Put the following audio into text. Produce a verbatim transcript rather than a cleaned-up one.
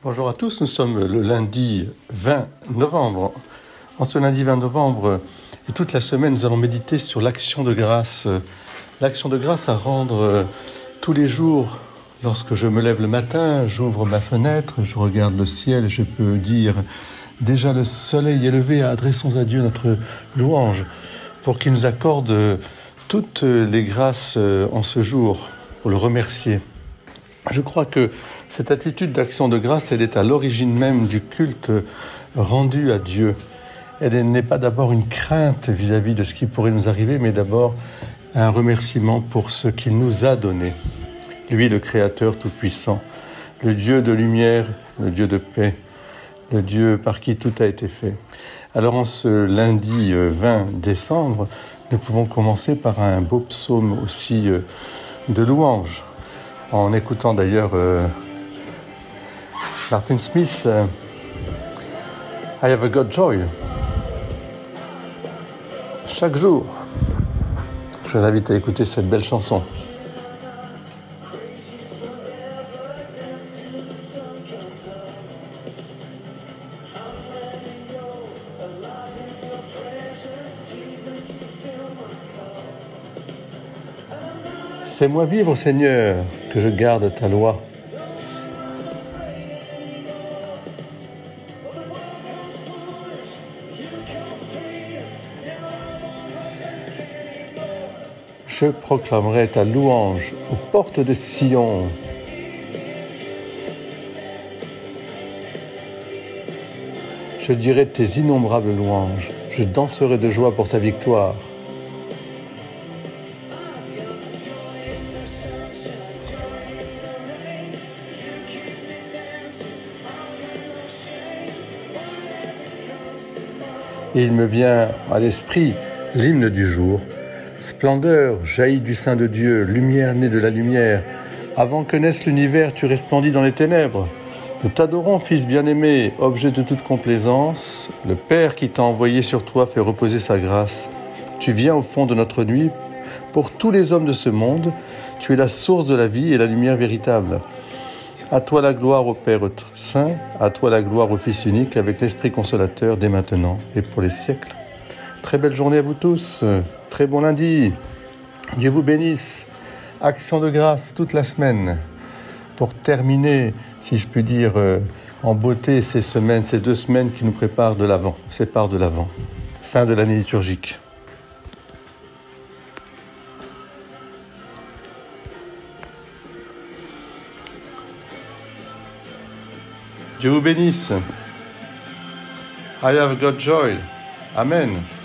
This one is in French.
Bonjour à tous, nous sommes le lundi vingt novembre. En ce lundi vingt novembre et toute la semaine, nous allons méditer sur l'action de grâce. L'action de grâce à rendre tous les jours. Lorsque je me lève le matin, j'ouvre ma fenêtre, je regarde le ciel et je peux dire « Déjà le soleil est levé, adressons à Dieu notre louange pour qu'il nous accorde toutes les grâces en ce jour, pour le remercier. » Je crois que cette attitude d'action de grâce, elle est à l'origine même du culte rendu à Dieu. Elle n'est pas d'abord une crainte vis-à-vis de ce qui pourrait nous arriver, mais d'abord un remerciement pour ce qu'il nous a donné. Lui, le Créateur tout-puissant, le Dieu de lumière, le Dieu de paix, le Dieu par qui tout a été fait. Alors en ce lundi vingt décembre, nous pouvons commencer par un beau psaume aussi de louange. En écoutant d'ailleurs euh, Martin Smith, euh, I have got joy. Chaque jour, je vous invite à écouter cette belle chanson. Fais-moi vivre, Seigneur, que je garde ta loi. Je proclamerai ta louange aux portes de Sion. Je dirai tes innombrables louanges. Je danserai de joie pour ta victoire. Et il me vient à l'esprit l'hymne du jour. Splendeur jaillit du sein de Dieu, lumière née de la lumière. Avant que naisse l'univers, tu resplendis dans les ténèbres. Nous t'adorons, Fils bien-aimé, objet de toute complaisance. Le Père qui t'a envoyé sur toi fait reposer sa grâce. Tu viens au fond de notre nuit. Pour tous les hommes de ce monde, tu es la source de la vie et la lumière véritable. À toi la gloire au Père Saint, à toi la gloire au Fils unique, avec l'Esprit consolateur dès maintenant et pour les siècles. Très belle journée à vous tous, très bon lundi. Dieu vous bénisse. Action de grâce toute la semaine. Pour terminer, si je puis dire, en beauté ces semaines, ces deux semaines qui nous préparent de l'Avent, séparent de l'Avent. Fin de l'année liturgique. Dieu vous bénisse. I have got joy. Amen.